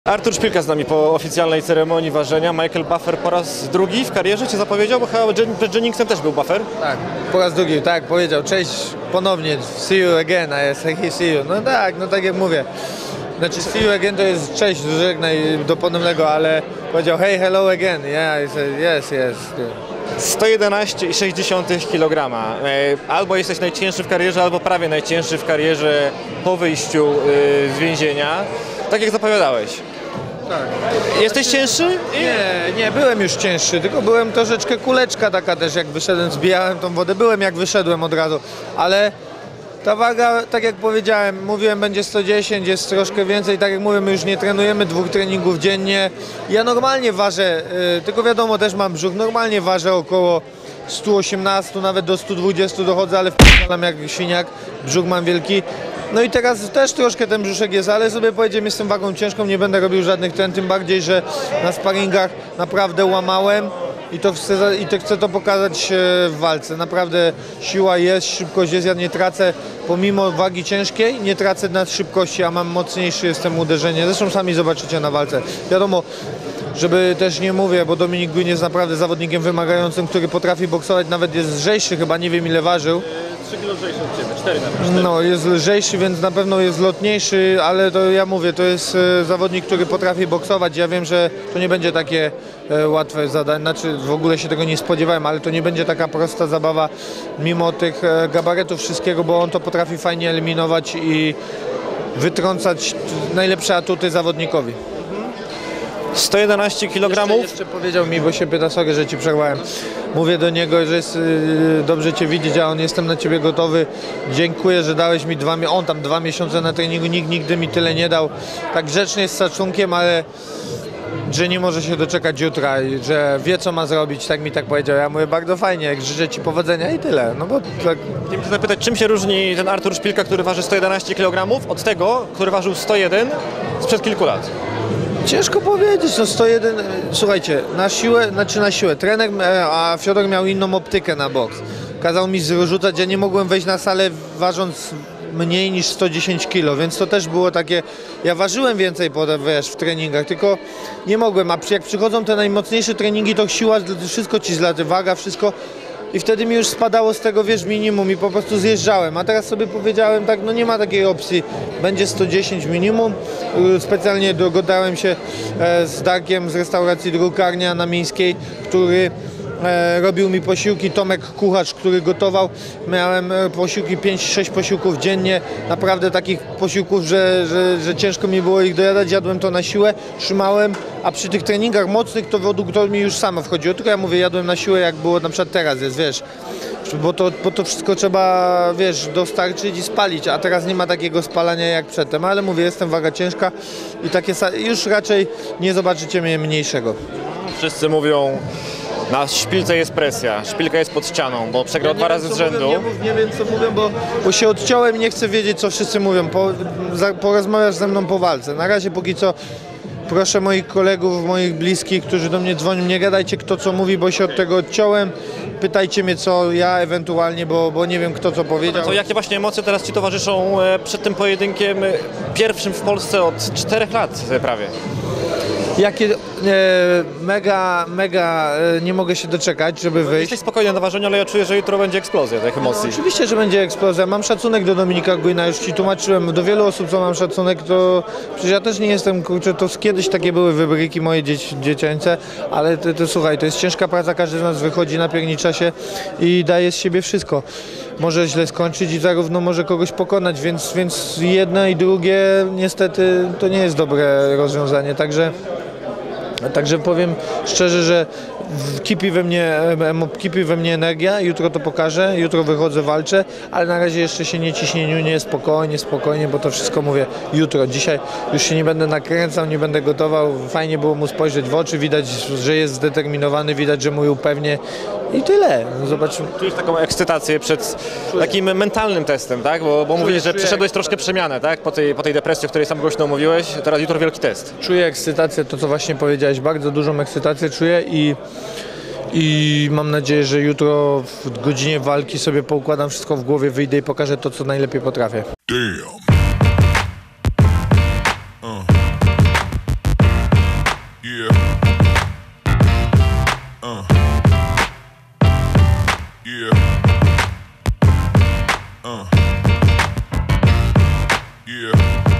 Artur Szpilka z nami po oficjalnej ceremonii ważenia. Michael Buffer po raz drugi w karierze Cię zapowiedział, bo chyba przed Jenningsem też był Buffer. Tak, po raz drugi, tak, powiedział, cześć ponownie, see you again, a jest hey, see you. No tak jak mówię. Znaczy see you again to jest cześć, żegnaj do ponownego, ale powiedział hey, hello again, yeah, I said, yes. 111,6 kg. Albo jesteś najcięższy w karierze, albo prawie najcięższy w karierze po wyjściu z więzienia. Tak jak zapowiadałeś. Tak. Jesteś cięższy? Nie, byłem już cięższy, tylko byłem troszeczkę kuleczka taka też, jak wyszedłem, zbijałem tą wodę, byłem jak wyszedłem od razu, ale ta waga, tak jak powiedziałem, mówiłem będzie 110, jest troszkę więcej, tak jak mówię, my już nie trenujemy 2 treningów dziennie. Ja normalnie ważę, tylko wiadomo, też mam brzuch, normalnie ważę około 118, nawet do 120 dochodzę, ale wpalam jak świniak, brzuch mam wielki. No i teraz też troszkę ten brzuszek jest, ale sobie powiedziałem, jestem wagą ciężką, nie będę robił żadnych tren, tym bardziej, że na sparingach naprawdę łamałem i chcę to pokazać w walce. Naprawdę siła jest, szybkość jest, ja nie tracę, pomimo wagi ciężkiej, nie tracę na szybkości, a mam mocniejszy jestem uderzenie. Zresztą sami zobaczycie na walce. Wiadomo, żeby też nie mówię, bo Dominik Grün jest naprawdę zawodnikiem wymagającym, który potrafi boksować, nawet jest lżejszy chyba, nie wiem ile ważył. 3 kg lżejszy od Ciebie, 4 nawet. No, jest lżejszy, więc na pewno jest lotniejszy, ale to ja mówię, to jest zawodnik, który potrafi boksować. Ja wiem, że to nie będzie takie łatwe zadanie, znaczy w ogóle się tego nie spodziewałem, ale to nie będzie taka prosta zabawa mimo tych gabaretów wszystkiego, bo on to potrafi fajnie eliminować i wytrącać najlepsze atuty zawodnikowi. 111 kg. Jeszcze powiedział mi, bo się pyta, sorry, że Ci przerwałem. Mówię do niego, że jest dobrze Cię widzieć, a on jestem na Ciebie gotowy. Dziękuję, że dałeś mi on tam 2 miesiące na treningu, nikt nigdy mi tyle nie dał. Tak grzecznie z szacunkiem, ale że nie może się doczekać jutra i że wie, co ma zrobić, tak mi powiedział. Ja mówię, bardzo fajnie, życzę Ci powodzenia i tyle. No bo tak. Chciałem Cię zapytać, czym się różni ten Artur Szpilka, który waży 111 kg, od tego, który ważył 101 sprzed kilku lat? Ciężko powiedzieć, no 101, słuchajcie, na siłę, trener, a Fiodor miał inną optykę na boks. Kazał mi zrzucać, ja nie mogłem wejść na salę ważąc mniej niż 110 kg, więc to też było takie, ja ważyłem więcej w treningach, tylko nie mogłem, a jak przychodzą te najmocniejsze treningi, to siła, wszystko Ci zlaty, waga, wszystko. I wtedy mi już spadało z tego, minimum i po prostu zjeżdżałem. A teraz sobie powiedziałem tak, no nie ma takiej opcji. Będzie 110 minimum. Specjalnie dogadałem się z Darkiem z restauracji Drukarnia na Miejskiej, który robił mi posiłki, Tomek Kucharz, który gotował. Miałem posiłki, 5-6 posiłków dziennie. Naprawdę takich posiłków, że ciężko mi było ich dojadać. Jadłem to na siłę, trzymałem, a przy tych treningach mocnych to mi już samo wchodziło. Tylko ja mówię, jadłem na siłę, jak było na przykład teraz jest, wiesz. Bo to wszystko trzeba, wiesz, dostarczyć i spalić, a teraz nie ma takiego spalania jak przedtem. Ale mówię, jestem waga ciężka i takie już raczej nie zobaczycie mnie mniejszego. Wszyscy mówią, na Szpilce jest presja, Szpilka jest pod ścianą, bo przegrał 2 razy z rzędu. Nie wiem co mówią, bo się odciąłem i nie chcę wiedzieć, co wszyscy mówią. Porozmawiasz ze mną po walce. Na razie póki co proszę moich kolegów, moich bliskich, którzy do mnie dzwonią, nie gadajcie kto co mówi, bo się od tego odciąłem. Pytajcie mnie co ja ewentualnie, bo nie wiem kto co powiedział. To jakie właśnie emocje teraz Ci towarzyszą przed tym pojedynkiem pierwszym w Polsce od 4 lat prawie? Jakie mega nie mogę się doczekać, żeby wyjść. Jesteś spokojny na ważeniu, ale ja czuję, że jutro będzie eksplozja tych emocji. No, oczywiście, że będzie eksplozja. Mam szacunek do Dominika Gruna, już Ci tłumaczyłem. Do wielu osób, co mam szacunek, to przecież ja też nie jestem, kurczę, to kiedyś takie były wybryki moje dziecięce, ale to słuchaj, to jest ciężka praca, każdy z nas wychodzi, napiernicza się i daje z siebie wszystko. Może źle skończyć i zarówno może kogoś pokonać, więc jedno i drugie niestety to nie jest dobre rozwiązanie, Także powiem szczerze, że kipi we mnie energia, jutro to pokażę, jutro wychodzę, walczę, ale na razie jeszcze się nie ciśnieniu, spokojnie, bo to wszystko mówię jutro. Dzisiaj już się nie będę nakręcał, nie będę gotował, fajnie było mu spojrzeć w oczy, widać, że jest zdeterminowany, widać, że mówił pewnie i tyle. Zobaczymy. Czujesz taką ekscytację przed takim mentalnym testem, tak? Bo mówisz, że przeszedłeś troszkę przemianę, tak? Po tej depresji, o której sam głośno mówiłeś, teraz jutro wielki test. Czuję ekscytację, to co właśnie powiedziałeś, bardzo dużą ekscytację czuję i mam nadzieję, że jutro w godzinie walki sobie poukładam wszystko w głowie, wyjdę i pokażę to, co najlepiej potrafię. Damn. Yeah. Yeah.